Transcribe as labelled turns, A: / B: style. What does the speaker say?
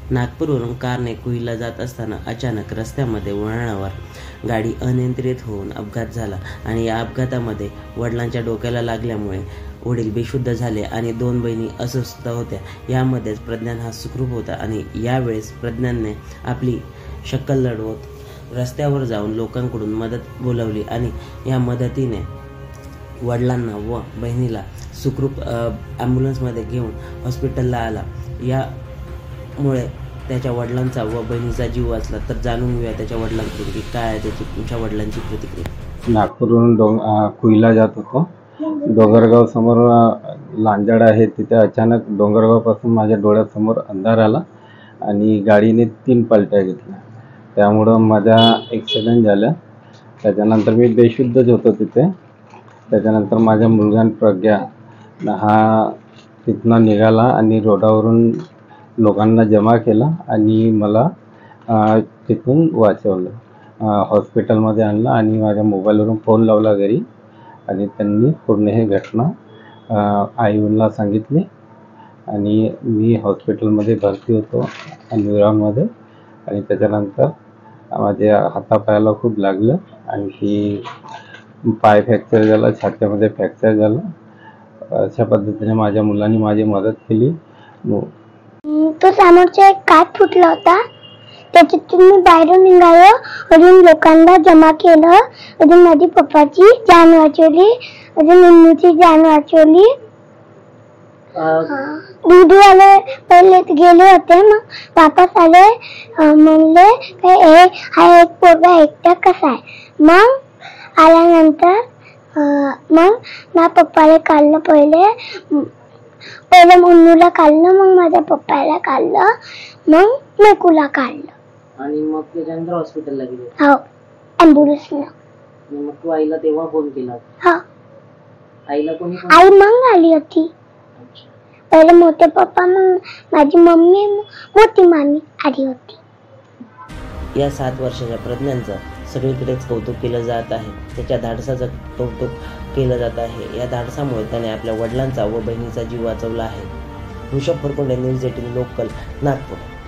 A: नागपूरवरून कारने कुईला जात असताना अचानक रस्त्यामध्ये वळणावर गाडी अनियंत्रित होऊन अपघात झाला आणि या अपघातामध्ये वडिलांच्या डोक्याला लागल्यामुळे वडील बेशुद्ध झाले आणि 2 बहिणी अस्वस्थ होत्या। यामध्येच प्रज्ञान हा सुखरूप होता आणि यावेळेस प्रज्ञानने आपली शक्कल लढवत रस्त्यावर जाऊन लोकांकडून मदत बोलावली आणि या मदतीने वडिलांना व बहिणीला सुखरूप ॲम्ब्युलन्समध्ये घेऊन हॉस्पिटलला आला। यामुळे त्याच्या वडिलांचा व बहिणीचा जीव वाचला। तर जाणून घेऊया त्याच्या वडिलांकडून की काय आहे तुमच्या वडिलांची प्रतिक्रिया।
B: नागपूरवरून कुईला जात होतो। डोंगरगाव समोर लांजाड आहे, तिथे अचानक डोंगरगावपासून माझ्या डोळ्यासमोर अंधार आला आणि गाडीने 3 पलट्या घेतल्या, त्यामुळं माझा ॲक्सिडेंट झाला। त्याच्यानंतर मी बेशुद्धच होतो तिथे। त्याच्यानंतर माझ्या मुलगा प्रज्ञा हा तिथनं निघाला आणि रोडावरून लोकांना जमा केला आणि मला तिथून वाचवलं, हॉस्पिटलमध्ये आणलं आणि माझ्या मोबाईलवरून फोन लावला घरी आणि त्यांनी पूर्ण ही घटना आई-वडिलांना सांगितली आणि मी हॉस्पिटलमध्ये भरती होतो अन्विरामध्ये। आणि त्याच्यानंतर माझ्या हातापायाला खूप लागलं, आणखी पाय फ्रॅक्चर झाला, छातीमध्ये फ्रॅक्चर झालं। अशा पद्धतीने माझ्या मुलांनी माझी मदत केली।
C: तो समोरचा एक काच फुटला होता, त्याच्यातून मी बाहेर निघालो, अजून लोकांना जमा केलं, अजून माझी पप्पाची जान वाचवली, अजून मम्मीची जान वाचवली। दूधवाले पहिले गेले होते, मग वापस आले, म्हणले हा एक पोरगा एकटा कसा आहे। मग आल्यानंतर मग माझ्या पप्पाला काढलं, पहिले मुन्नूला काढलं, मग माझ्या पप्पाला काढलं, मग मेकूला काढलं
A: आणि मग त्याच्यानंतर हॉस्पिटलला गेले।
C: हो, ॲम्ब्युलन्सनं।
A: मग तू आईला तेव्हा फोन केला?
C: हो,
A: आईला कोणी
C: आई मग आली होती। पहिले मोठे पप्पा, मग माझी मम्मी, मोठी मामी आली होती।
A: या 7 वर्षाच्या प्रज्ञांचं सगळीकडेच कौतुक केलं जात आहे। त्याच्या धाडसाचं कौतुक केलं जात आहे। या धाडसामुळे त्याने आपल्या वडिलांचा व बहिणीचा जीव वाचवला आहे। Rishabh Farkunde, news 18 local, Nagpur.